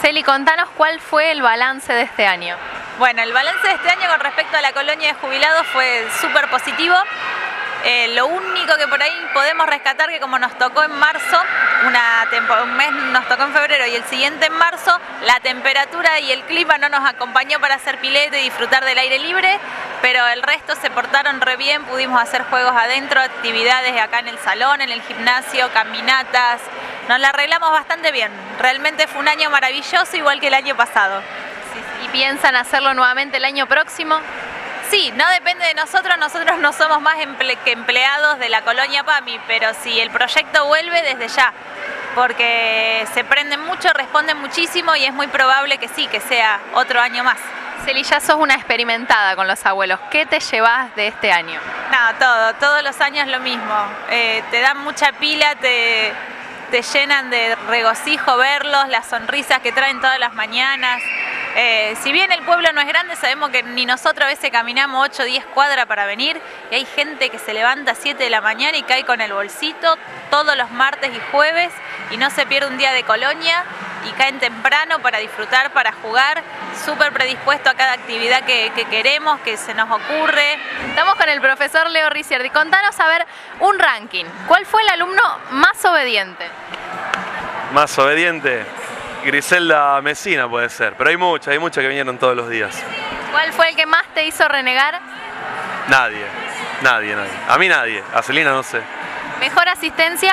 Celi, contanos cuál fue el balance de este año. Bueno, el balance de este año con respecto a la colonia de jubilados fue súper positivo. Lo único que por ahí podemos rescatar, que como nos tocó en marzo, un mes nos tocó en febrero y el siguiente en marzo, la temperatura y el clima no nos acompañó para hacer pilete y disfrutar del aire libre, pero el resto se portaron re bien, pudimos hacer juegos adentro, actividades acá en el salón, en el gimnasio, caminatas, nos la arreglamos bastante bien. Realmente fue un año maravilloso, igual que el año pasado. ¿Y piensan hacerlo nuevamente el año próximo? Sí, no depende de nosotros no somos más que empleados de la colonia PAMI, pero si el proyecto vuelve, desde ya, porque se prenden mucho, responden muchísimo y es muy probable que sí, que sea otro año más. Celi, ya sos una experimentada con los abuelos, ¿qué te llevas de este año? No, todos los años lo mismo, te dan mucha pila, te llenan de regocijo verlos, las sonrisas que traen todas las mañanas. Si bien el pueblo no es grande, sabemos que ni nosotros a veces caminamos 8 o 10 cuadras para venir y hay gente que se levanta a 7 de la mañana y cae con el bolsito todos los martes y jueves y no se pierde un día de colonia y caen temprano para disfrutar, para jugar, súper predispuesto a cada actividad que queremos, que se nos ocurre. Estamos con el profesor Leo Ricciardi. Contanos, a ver, un ranking. ¿Cuál fue el alumno más obediente? Más obediente, Griselda Mesina puede ser, pero hay muchas que vinieron todos los días. ¿Cuál fue el que más te hizo renegar? Nadie. A mí nadie, a Celina no sé. ¿Mejor asistencia?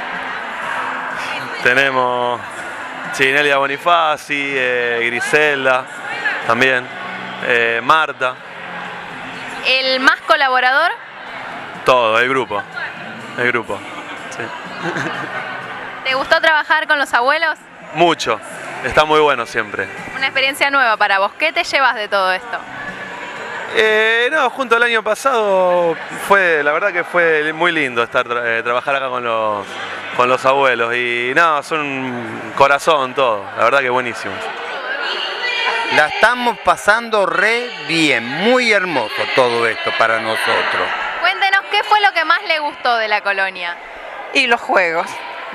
Tenemos Nelia Bonifaci, Griselda también, Marta. ¿El más colaborador? Todo, el grupo, sí. ¿Te gustó trabajar con los abuelos? Mucho, está muy bueno siempre. Una experiencia nueva para vos, ¿qué te llevas de todo esto? No, junto al año pasado la verdad que fue muy lindo trabajar acá con los abuelos y no, son un corazón todo, la verdad que buenísimo. La estamos pasando re bien, muy hermoso todo esto para nosotros. Cuéntenos, ¿qué fue lo que más le gustó de la colonia? Y los juegos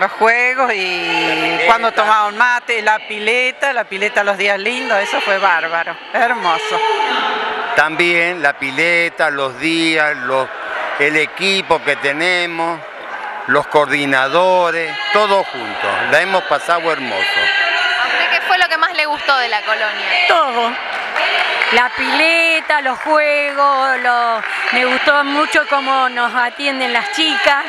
y cuando tomaban mate, la pileta los días lindos, eso fue bárbaro, hermoso. También la pileta, los días, el equipo que tenemos, los coordinadores, todos juntos, la hemos pasado hermoso. ¿A usted qué fue lo que más le gustó de la colonia? Todo. La pileta, los juegos, me gustó mucho cómo nos atienden las chicas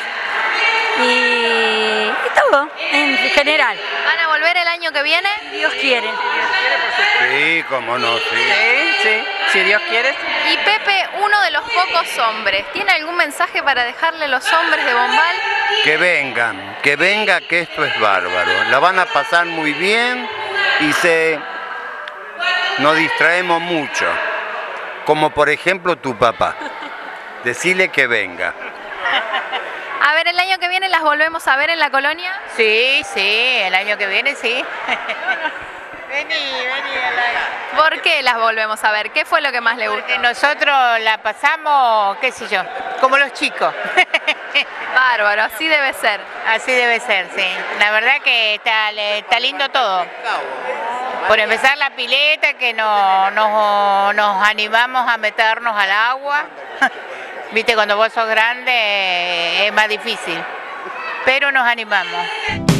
y todo, en general. ¿Van a volver el año que viene? Dios quiere. Sí, cómo no, Sí, si Dios quiere. Y Pepe, uno de los pocos hombres, ¿tiene algún mensaje para dejarle a los hombres de Bombal? Que venga, que esto es bárbaro. La van a pasar muy bien y nos distraemos mucho. Como por ejemplo tu papá. Decile que venga. A ver, ¿el año que viene las volvemos a ver en la colonia? Sí, el año que viene sí. Vení. ¿Por qué las volvemos a ver? ¿Qué fue lo que más le gustó? Porque nosotros la pasamos, qué sé yo, como los chicos. Bárbaro, así debe ser. Así debe ser, sí. La verdad que está lindo todo. Por empezar la pileta, que nos animamos a meternos al agua. Viste, cuando vos sos grande es más difícil, pero nos animamos.